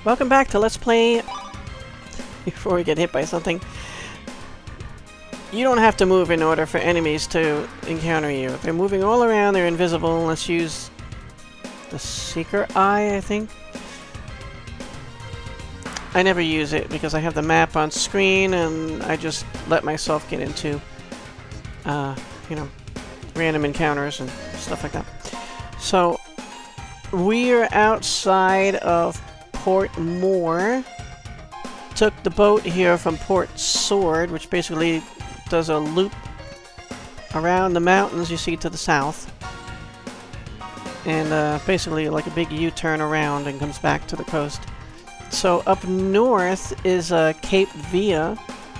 Welcome back to Let's Play... Before we get hit by something. You don't have to move in order for enemies to encounter you. They're moving all around, they're invisible. Let's use the Seeker Eye, I think. I never use it because I have the map on screen and I just let myself get into, you know, random encounters and stuff like that. So, we're outside of Port Moore. Took the boat here from Port Sword, which basically does a loop around the mountains you see to the south. And basically like a big U-turn around and comes back to the coast. So up north is Cape Via.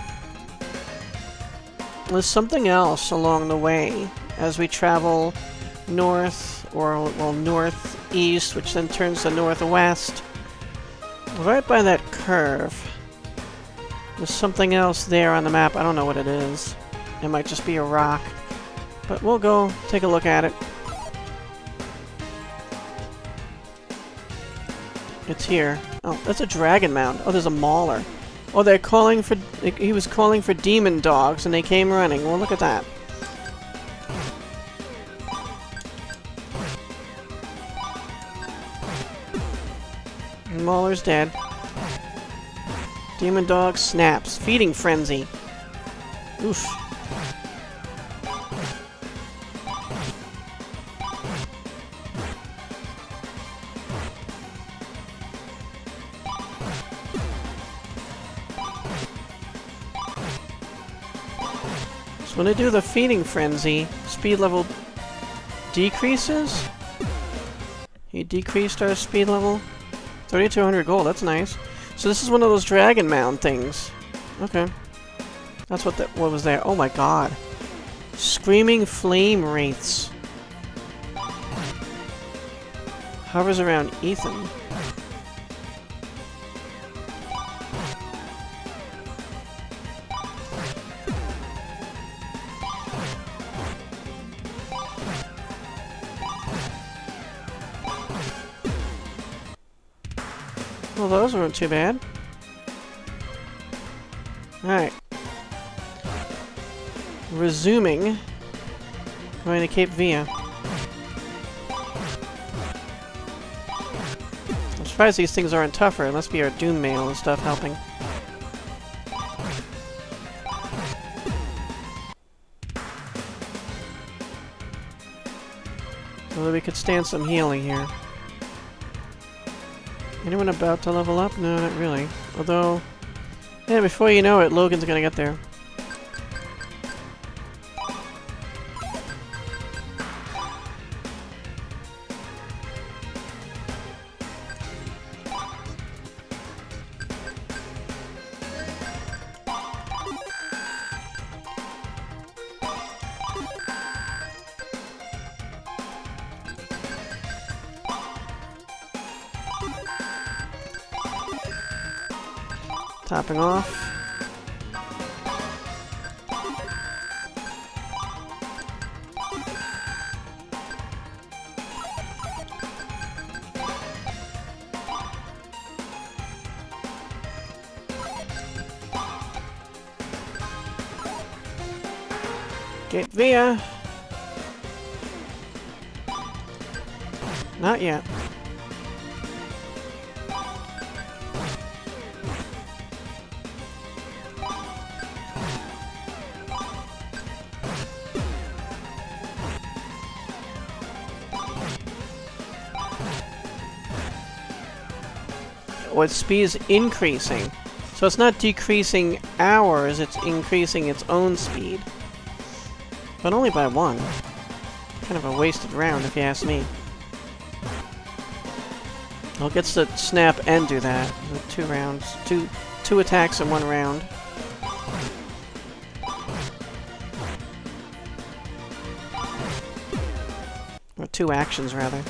There's something else along the way as we travel north, or well, northeast, which then turns to northwest. Right by that curve. There's something else there on the map. I don't know what it is. It might just be a rock. But we'll go take a look at it. It's here. Oh, that's a dragon mound. Oh, there's a mauler. Oh, they're calling for... He was calling for demon dogs, and they came running. Well, look at that. Mauler's dead. Demon dog snaps. Feeding frenzy. Oof. So when I do the feeding frenzy, speed level decreases? He decreased our speed level? 3,200 gold, that's nice. So this is one of those dragon mound things. Okay. That's what what was there. Oh my god. Screaming flame wraiths. Hovers around Ethan. Well, those weren't too bad. Alright. Resuming. Going to Cape Via. I'm surprised these things aren't tougher. It must be our Doom Mail and stuff helping. Although we could stand some healing here. Anyone about to level up? No, not really. Although, yeah, before you know it, Logan's gonna get there. Topping off. Cape Via. Not yet. Its speed is increasing. So it's not decreasing ours, it's increasing its own speed. But only by one. Kind of a wasted round, if you ask me. Well, it gets to snap and do that. 2 rounds. Two attacks in 1 round. Or 2 actions, rather.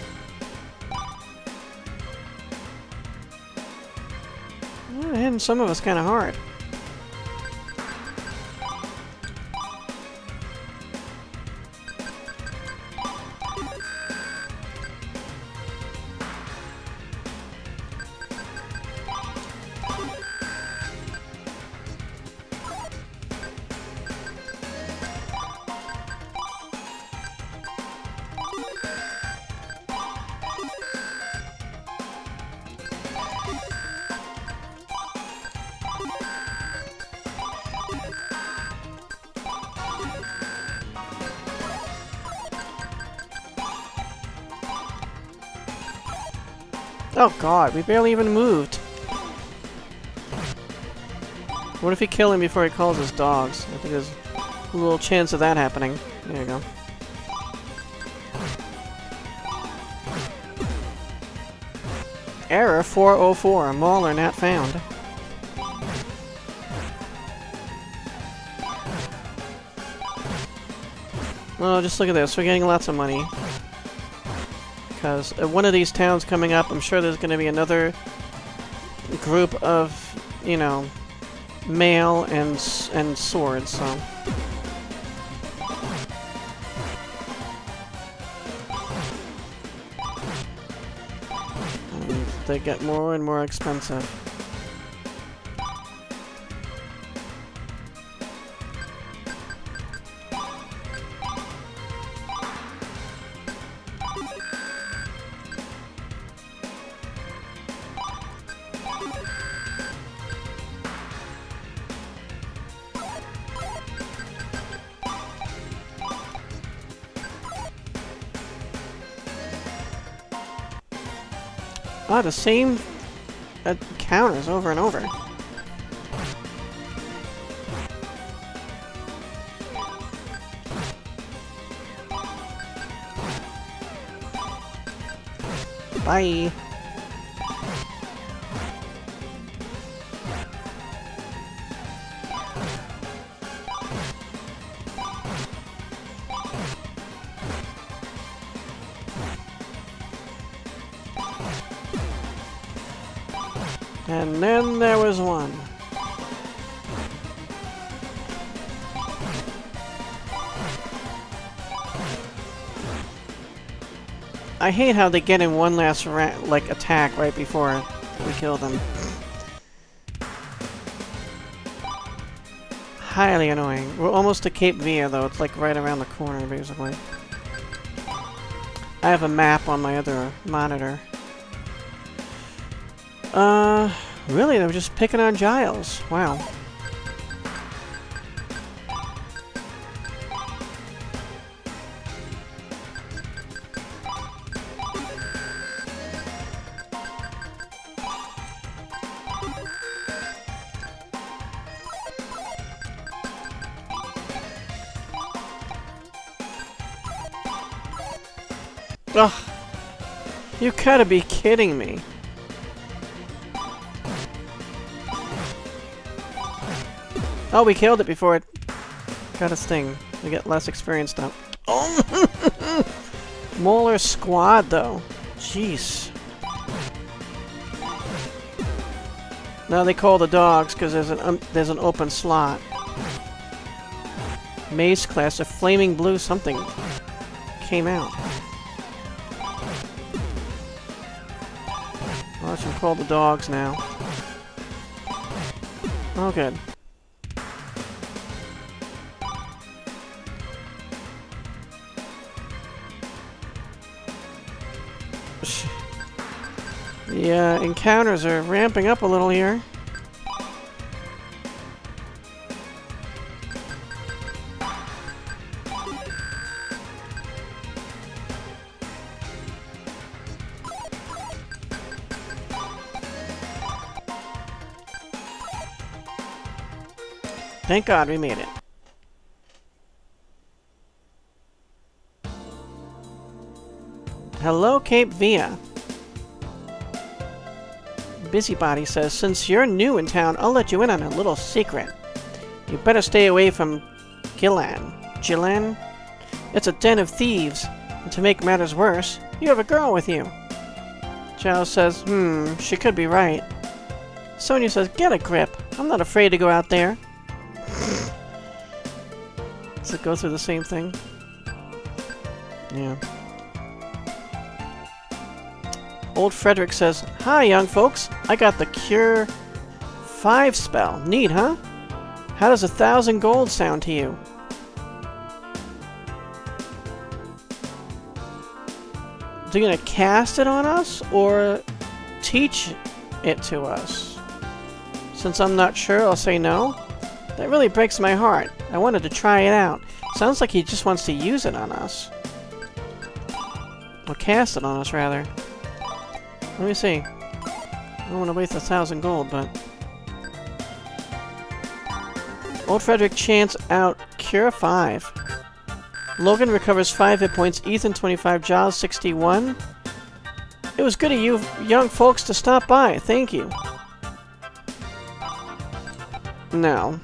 Hitting some of us kind of hard. Oh god, we barely even moved. What if we kill him before he calls his dogs? I think there's a little chance of that happening. There you go. Error 404. Mauler not found. Well, just look at this. We're getting lots of money. Because one of these towns coming up, I'm sure there's going to be another group of, you know, mail and swords, so... And they get more and more expensive. Ah, the same counters over and over. Bye. And then there was one. I hate how they get in one last like attack right before we kill them. Highly annoying. We're almost to Cape Via though. It's like right around the corner basically. I have a map on my other monitor. Really? They were just picking on Giles. Wow. Ugh. You gotta be kidding me. Oh, we killed it before it got a sting. We get less experience now. Oh! Mauler squad, though. Jeez. Now they call the dogs because there's an open slot. Maze class, a flaming blue something came out. Watch them call the dogs now. Oh, good. The encounters are ramping up a little here. Thank God we made it. Hello, Cape Via. Busybody says, since you're new in town, I'll let you in on a little secret. You better stay away from Gillan? It's a den of thieves. And to make matters worse, you have a girl with you. Giles says, she could be right. Sonia says, get a grip. I'm not afraid to go out there. Does it go through the same thing? Yeah. Old Frederick says, hi, young folks. I got the Cure 5 spell. Neat, huh? How does 1,000 gold sound to you? They're gonna cast it on us or teach it to us? Since I'm not sure, I'll say no. That really breaks my heart. I wanted to try it out. Sounds like he just wants to use it on us. Or cast it on us, rather. Let me see. I don't want to waste 1,000 gold, but... Old Frederick chants out Cure 5. Logan recovers 5 hit points. Ethan 25. Giles 61. It was good of you young folks to stop by. Thank you. Now,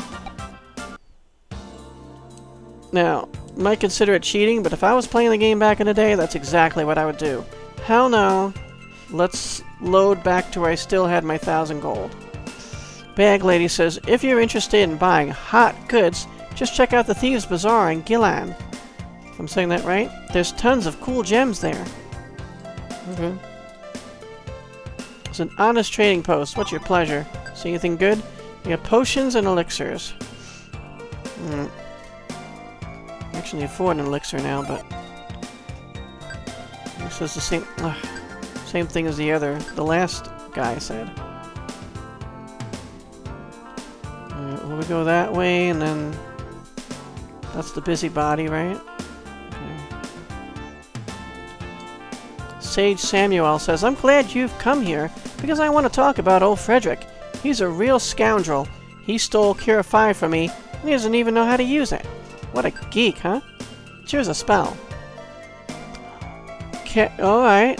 might consider it cheating, but if I was playing the game back in the day, that's exactly what I would do. Hell no. Let's load back to where I still had my 1,000 gold. Bag Lady says, if you're interested in buying hot goods, just check out the Thieves' Bazaar in Gillan. If I'm saying that right? There's tons of cool gems there. Okay. It's an honest trading post. What's your pleasure? See anything good? We have potions and elixirs. Actually afford an elixir now, but... This is the same thing as the last guy said. Alright, well, we go that way, and then... That's the busybody, right? Okay. Sage Samuel says, I'm glad you've come here, because I want to talk about old Frederick. He's a real scoundrel. He stole Cure 5 from me, and he doesn't even know how to use it. What a geek, huh? Choose a spell. Alright.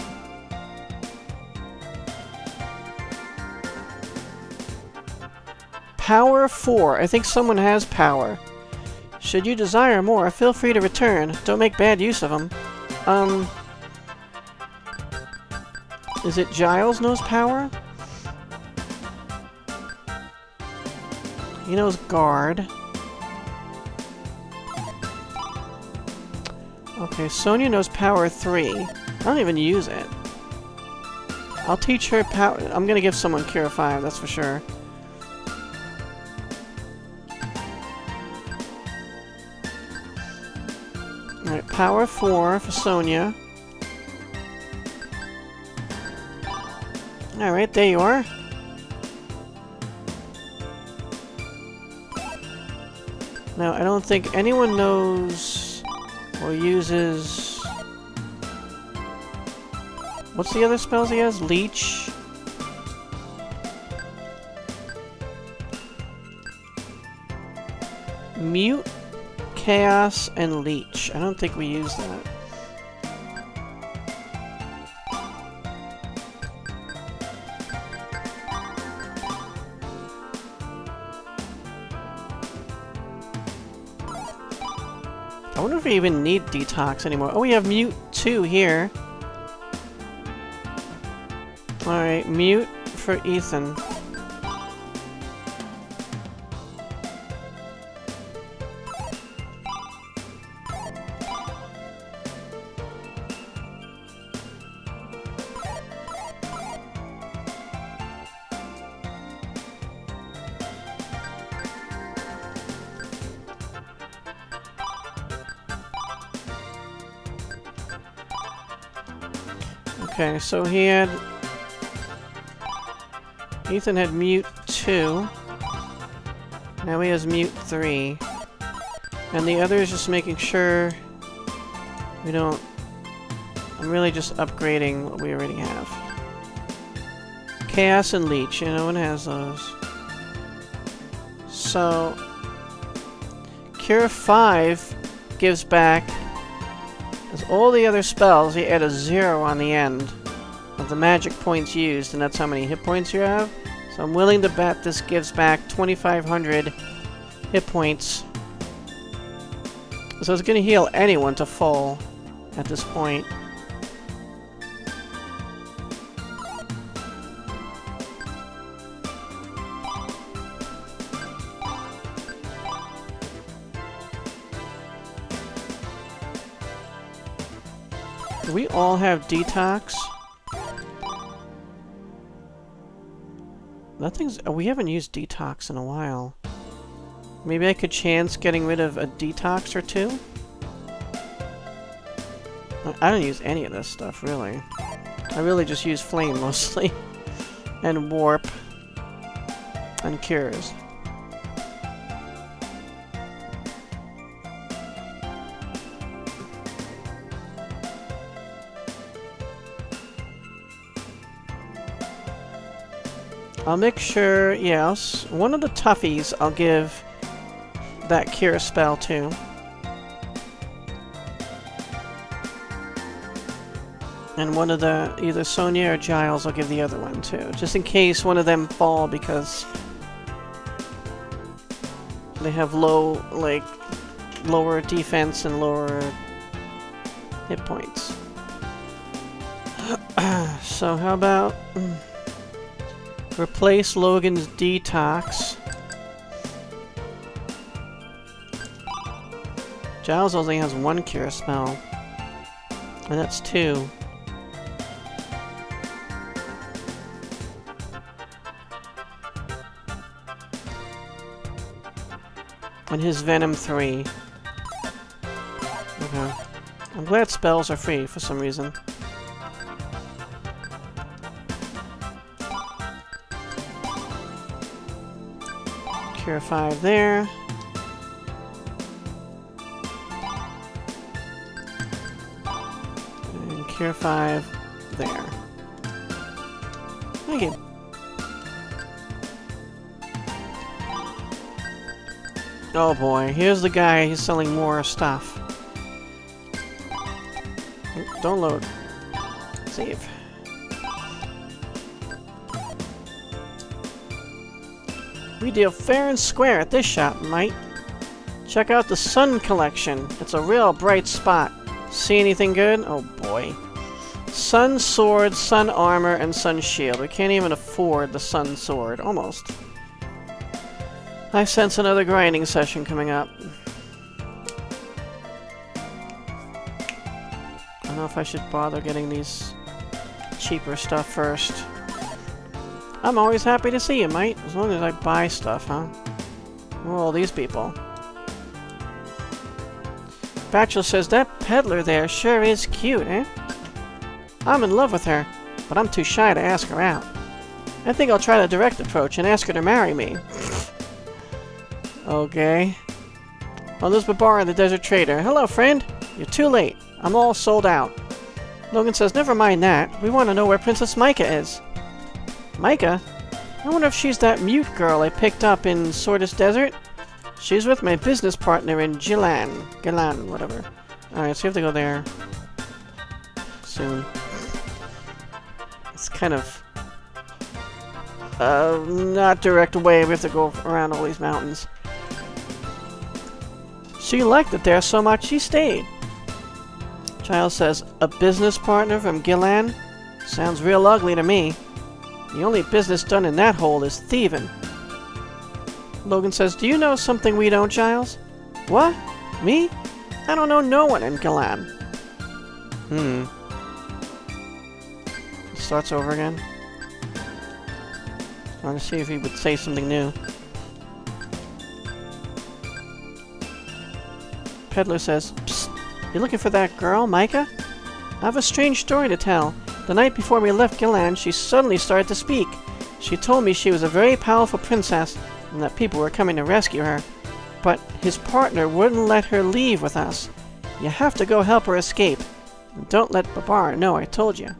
Power 4. I think someone has power. Should you desire more, feel free to return. Don't make bad use of them. Is it Giles knows power? He knows guard. Okay, Sonia knows power 3. I don't even use it. I'll teach her power. I'm gonna give someone Cure 5, that's for sure. Alright, power 4 for Sonia. Alright, there you are. Now, I don't think anyone knows or uses... What's the other spells he has? Leech? Mute, Chaos, and Leech. I don't think we use that. I wonder if we even need Detox anymore. Oh, we have Mute 2 here. Alright, Mute for Ethan. Okay, so he had... Ethan had Mute 2. Now he has Mute 3. And the other is just making sure we don't... I'm really just upgrading what we already have. Chaos and Leech, you know, no one has those. So... Cure 5 gives back... As all the other spells, you add a 0 on the end of the magic points used, and that's how many hit points you have. So I'm willing to bet this gives back 2,500 hit points. So it's going to heal anyone to full at this point. Do we all have Detox? Nothing's... Oh, we haven't used Detox in a while. Maybe I could chance getting rid of a Detox or two? I don't use any of this stuff, really. I really just use Flame, mostly. And Warp. And Cures. I'll make sure, yes, one of the toughies I'll give that cure spell to. And one of the, either Sonia or Giles, I'll give the other one to. Just in case one of them fall because they have low, like, lower defense and lower hit points. So how about replace Logan's detox. Giles only has one cure spell. And that's 2. And his Venom 3. Okay. I'm glad spells are free for some reason. Cure 5 there. And Cure 5 there. Thank you. Oh boy, here's the guy, he's selling more stuff. Don't load. Save. We deal fair and square at this shop, mate. Check out the Sun Collection. It's a real bright spot. See anything good? Oh boy. Sun Sword, Sun Armor, and Sun Shield. We can't even afford the Sun Sword. Almost. I sense another grinding session coming up. I don't know if I should bother getting these cheaper stuff first. I'm always happy to see you, mate. As long as I buy stuff, huh? Who are all these people? Bachelor says, that peddler there sure is cute, eh? I'm in love with her, but I'm too shy to ask her out. I think I'll try the direct approach and ask her to marry me. Okay. Elizabeth Barr, the Desert Trader. Hello, friend. You're too late. I'm all sold out. Logan says, never mind that. We want to know where Princess Micah is. Micah? I wonder if she's that mute girl I picked up in Sordus Desert? She's with my business partner in Gilan, whatever. Alright, so you have to go there soon. It's kind of not direct way. We have to go around all these mountains. She liked it there so much she stayed. Giles says, a business partner from Gilan? Sounds real ugly to me. The only business done in that hole is thieving. Logan says, do you know something we don't, Giles? What? Me? I don't know no one in Gilan. It starts over again. I want to see if he would say something new. Peddler says, psst, you looking for that girl, Micah? I have a strange story to tell. The night before we left Gilan, she suddenly started to speak. She told me she was a very powerful princess and that people were coming to rescue her. But his partner wouldn't let her leave with us. You have to go help her escape. And don't let Babar know I told you.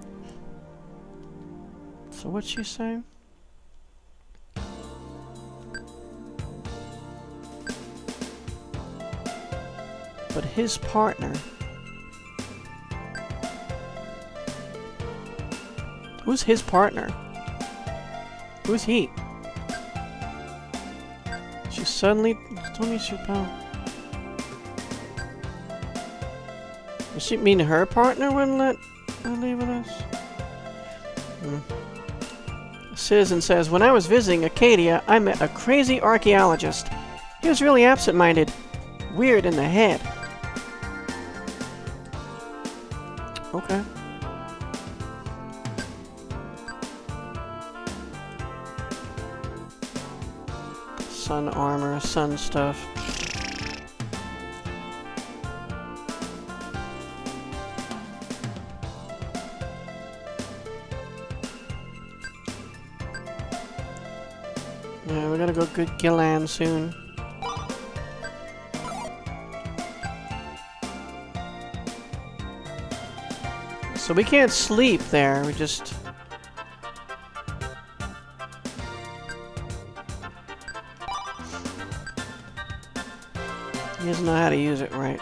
So what's she saying? But his partner... Who's his partner? Who's he? She suddenly told me she found... Does she mean her partner wouldn't let her leave with us? A citizen says, when I was visiting Acadia, I met a crazy archaeologist. He was really absent-minded. Weird in the head. Okay. Sun armor, sun stuff. Yeah, we gotta go get Gilan soon. So we can't sleep there, we just... doesn't know how to use it right.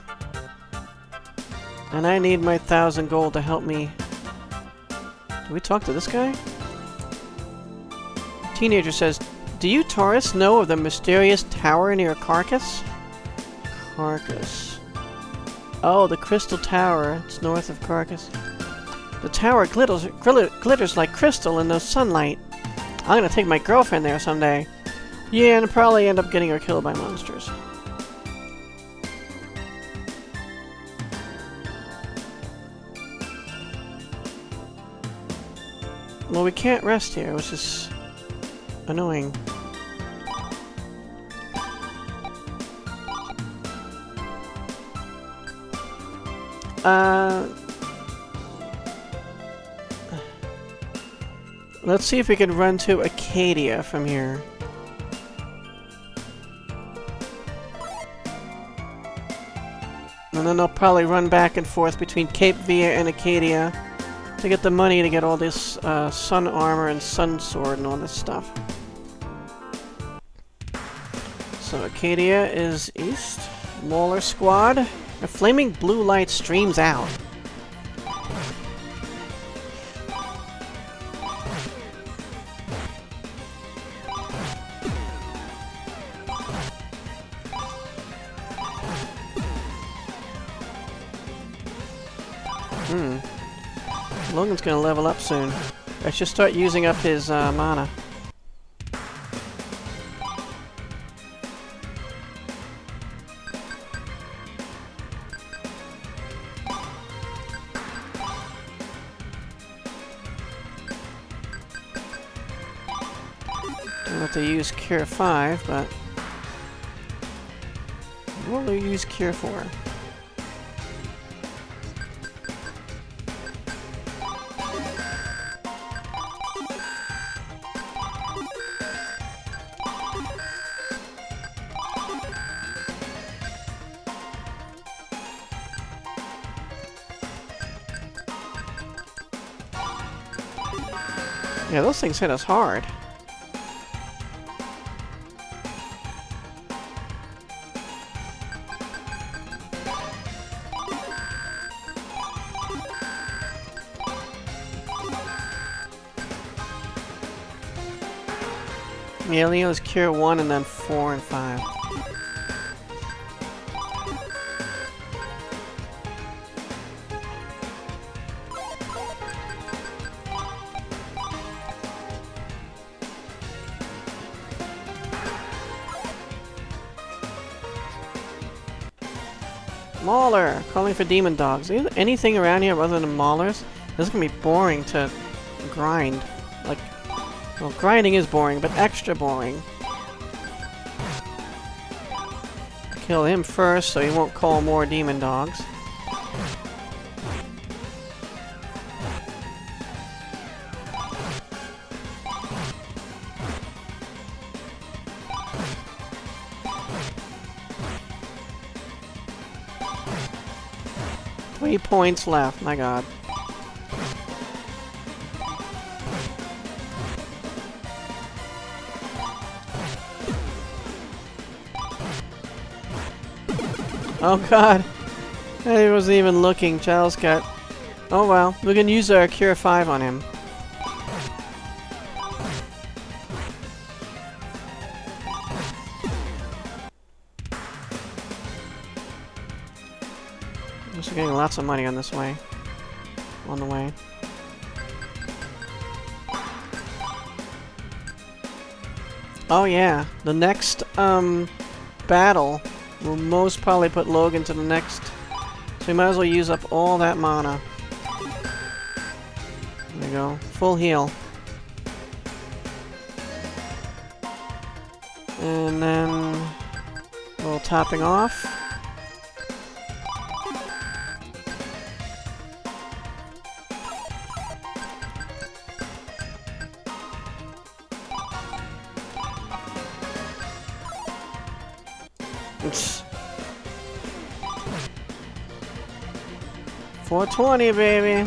And I need my 1,000 gold to help me. Do we talk to this guy? Teenager says, do you tourists know of the mysterious tower near Carcass? Carcass. Oh, the Crystal Tower. It's north of Carcass. The tower glitters like crystal in the sunlight. I'm gonna take my girlfriend there someday. Yeah, and probably end up getting her killed by monsters. Well, we can't rest here, which is annoying. Let's see if we can run to Acadia from here. And then I'll probably run back and forth between Cape Via and Acadia to get the money to get all this sun armor and sun sword and all this stuff. So Acadia is east. Mauler squad. A flaming blue light streams out. Logan's gonna level up soon. I should start using up his mana. Don't have to use Cure 5, but what will we use Cure for? Yeah, those things hit us hard. Yeah, Leo's Cure 1 and then 4 and 5. Mauler! Calling for demon dogs. Is there anything around here other than maulers? This is gonna be boring to grind. Like, well, grinding is boring, but extra boring. Kill him first so he won't call more demon dogs. Three points left, my god. Oh god, I wasn't even looking. Child's got... Oh well, we can use our Cure 5 on him. We're getting lots of money on this way. On the way. Oh yeah, the next battle will most probably put Logan to the next. So we might as well use up all that mana. There we go. Full heal. And then a little topping off. It's 420, baby.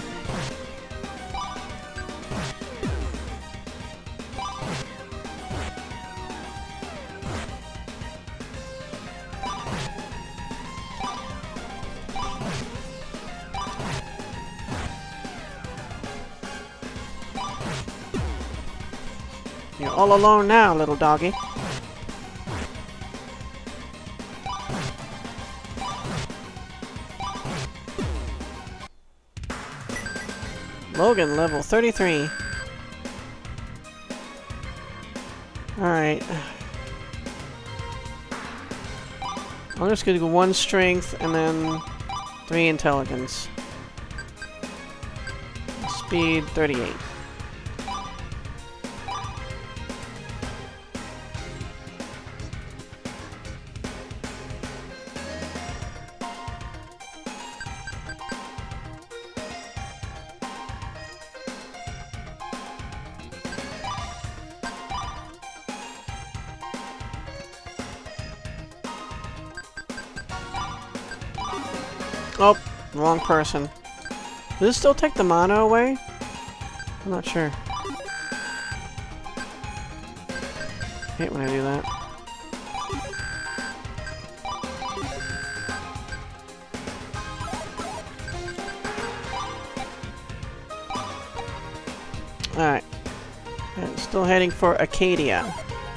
You're all alone now, little doggy. Logan, level 33. Alright. I'm just gonna go 1 strength and then 3 intelligence. Speed 38. Oh, wrong person. Does this still take the mana away? I'm not sure. Hate when I do that. Alright. Still heading for Acadia.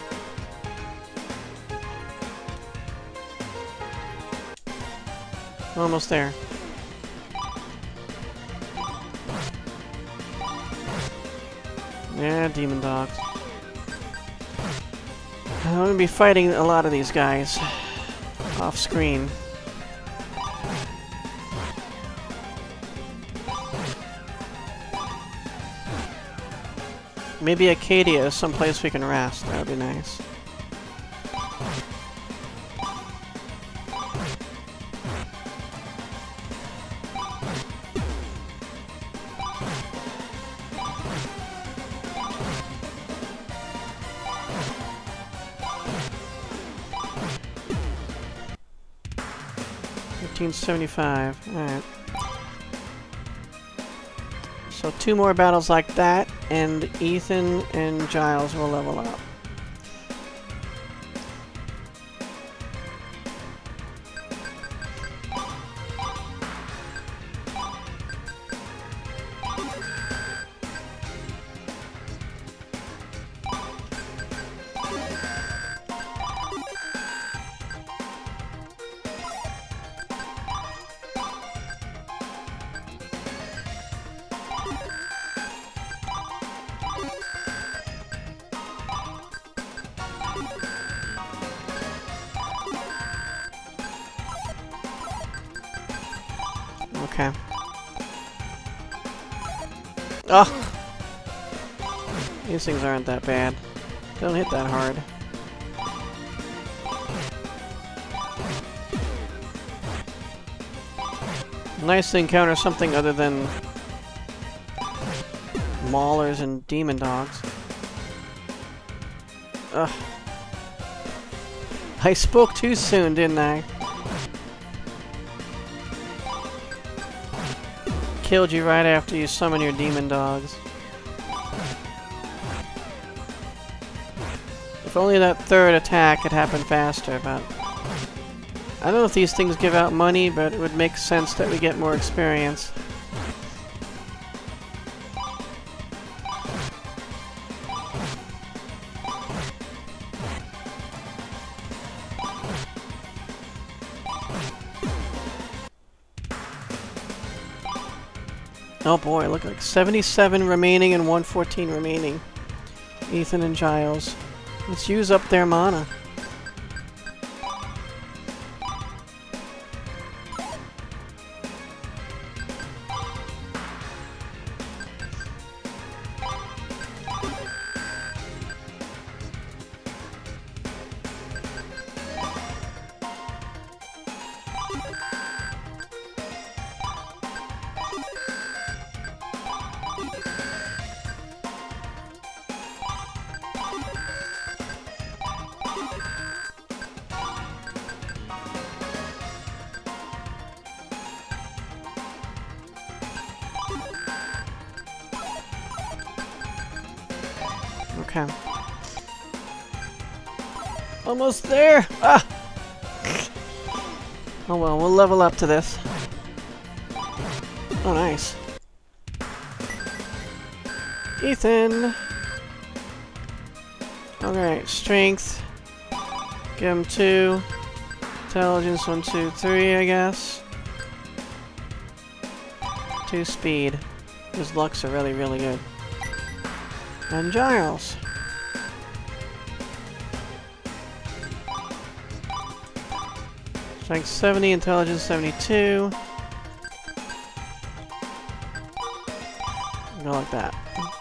Almost there. Yeah, demon dogs. I'm gonna be fighting a lot of these guys off screen. Maybe Acadia is someplace we can rest. That would be nice. $15.75. Alright. So 2 more battles like that, and Ethan and Giles will level up. Okay. Oh! These things aren't that bad. Don't hit that hard. Nice to encounter something other than maulers and demon dogs. Ugh. I spoke too soon, didn't I? Killed you right after you summon your demon dogs. If only that 3rd attack had happened faster, but... I don't know if these things give out money, but it would make sense that we get more experience. Oh boy, look, like 77 remaining and 114 remaining. Ethan and Giles. Let's use up their mana. Okay. Almost there! Ah! Oh well, we'll level up to this. Oh, nice. Okay, strength. Give him 2. Intelligence, 1, 2, 3, I guess. 2 speed. His looks are really, really good. And Giles. Strength 70, intelligence 72. Go like that.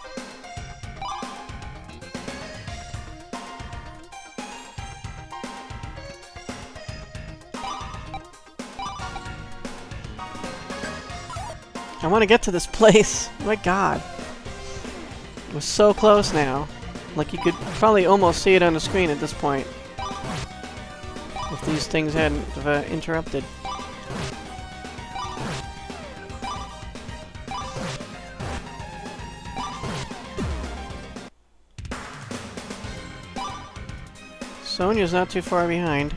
I want to get to this place. Oh my god. We're so close now. Like, you could probably almost see it on the screen at this point. If these things hadn't interrupted. Sonia's not too far behind.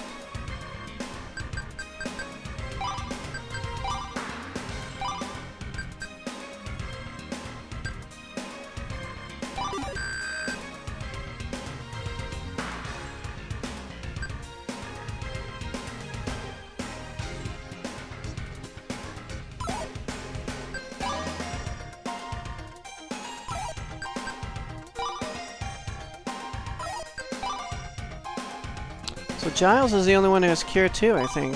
So Giles is the only one who has Cure 2, I think.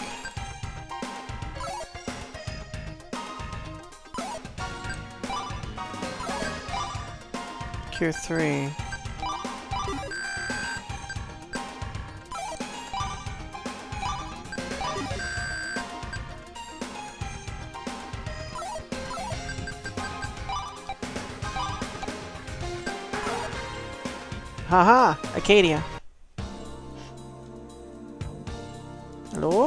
Cure 3. Haha! Acadia. Hello?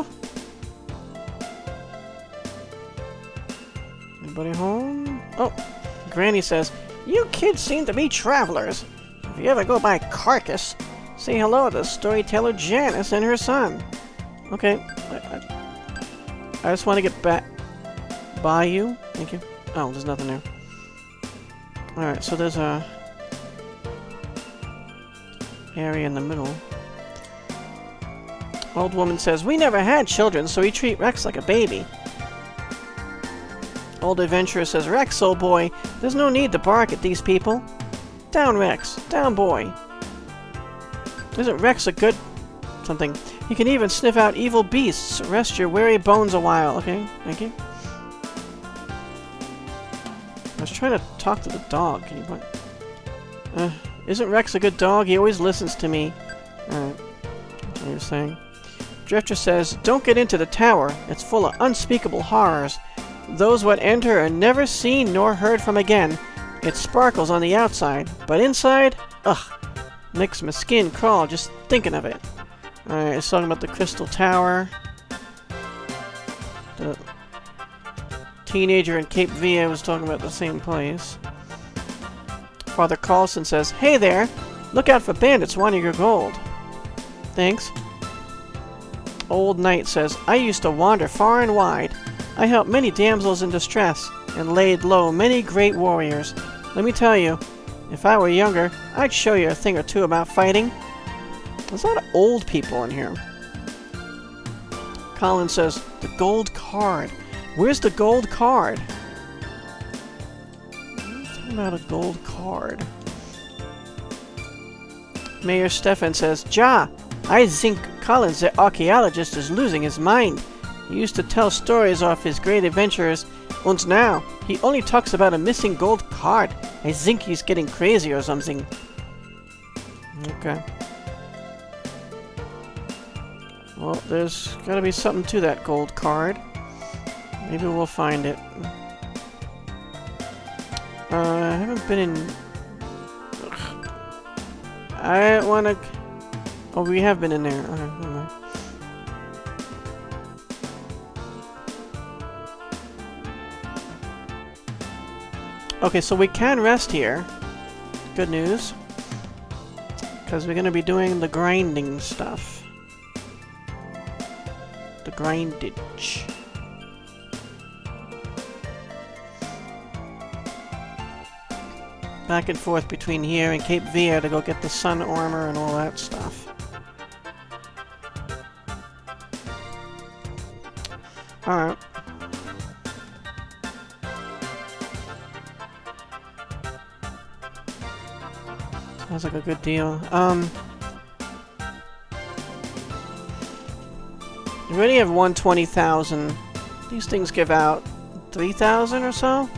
Anybody home? Oh! Granny says, "You kids seem to be travelers. If you ever go by Carcass, say hello to storyteller Janice and her son." Okay. I just want to get back by you. Thank you. Oh, there's nothing there. Alright, so there's a area in the middle. Old woman says, "We never had children, so we treat Rex like a baby." Old adventurer says, "Rex, old boy, there's no need to bark at these people. Down, Rex. Down, boy. Isn't Rex a good something? He can even sniff out evil beasts. Rest your weary bones a while." Okay, thank you. I was trying to talk to the dog. Can you what? Isn't Rex a good dog? He always listens to me. Alright. That's what you're saying. Drifter says, "Don't get into the tower. It's full of unspeakable horrors. Those what enter are never seen nor heard from again. It sparkles on the outside, but inside, ugh, makes my skin crawl just thinking of it." Alright, it's talking about the Crystal Tower. The teenager in Cape Via was talking about the same place. Father Carlson says, "Hey there! Look out for bandits wanting your gold." Thanks. Old Knight says, "I used to wander far and wide. I helped many damsels in distress, and laid low many great warriors. Let me tell you, if I were younger, I'd show you a thing or two about fighting." There's a lot of old people in here. Colin says, "The gold card. Where's the gold card?" Talking about a gold card. Mayor Stefan says, "Ja, I think Collins, the archaeologist, is losing his mind. He used to tell stories of his great adventures, and now he only talks about a missing gold card. I think he's getting crazy or something." Okay. Well, there's gotta be something to that gold card. Maybe we'll find it. I haven't been in... Ugh. I wanna... Oh, we have been in there. Okay, never mind. Okay, so we can rest here. Good news. Because we're gonna be doing the grinding stuff. The grindage. back and forth between here and Cape Verde to go get the sun armor and all that stuff. Alright. Sounds like a good deal. You already have 120,000. These things give out 3,000 or so.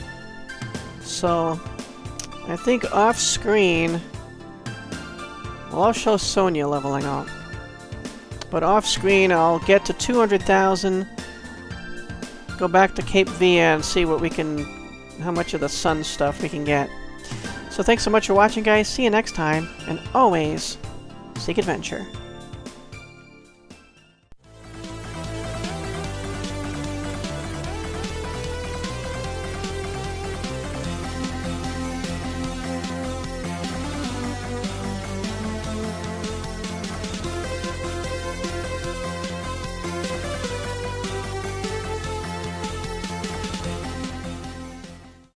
So, I think off-screen... Well, I'll show Sonia leveling up. But off-screen, I'll get to 200,000. Go back to Cape Verde and see what we can... how much of the sun stuff we can get. So thanks so much for watching, guys. See you next time. And always, seek adventure.